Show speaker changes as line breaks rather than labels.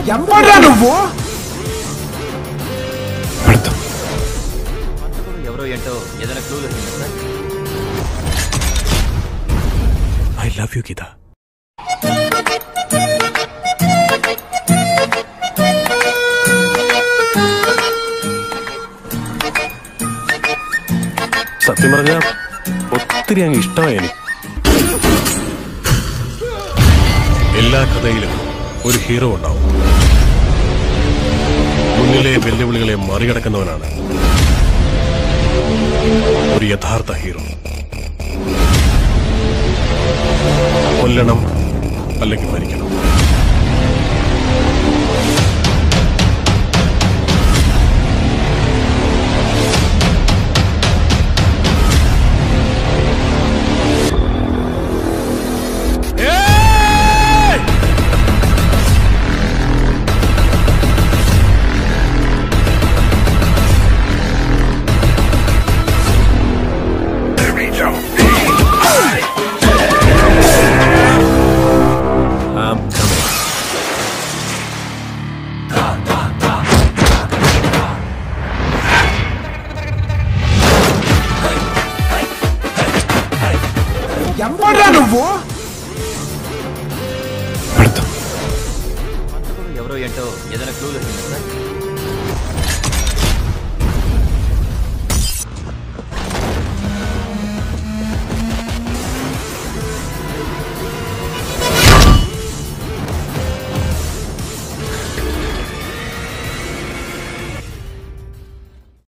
ఎవరా నువ్వు?
ఎవరో ఏంటో ఏదైనా క్లూ దొరికిందా sir?
I love you Geetha. സത്യം പറഞ്ഞ ഒത്തിരി അങ്ങ് ഇഷ്ടമായി എനിക്ക്. എല്ലാ കഥയിലും ഒരു ഹീറോ ഉണ്ടാവും. മുന്നിലെ വെല്ലുവിളികളെ മറികടക്കുന്നവനാണ് ഒരു യഥാർത്ഥ ഹീറോ. കൊല്ലണം അല്ലെങ്കിൽ മരിക്കണം.
ఎవరా నువ్వు?
ఎవరో ఏంటో ఏదైనా క్లూ దొరికిందా సార్?